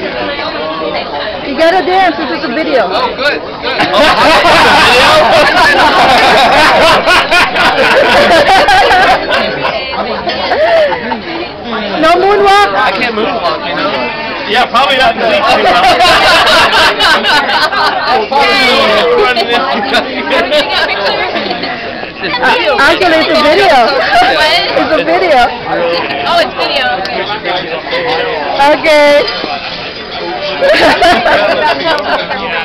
You gotta dance, this is a video. Oh, good, good. No moonwalk? I can't moonwalk, you know? Yeah, probably not the lead too Actually, it's a video. It's a video. Oh, it's video. Okay.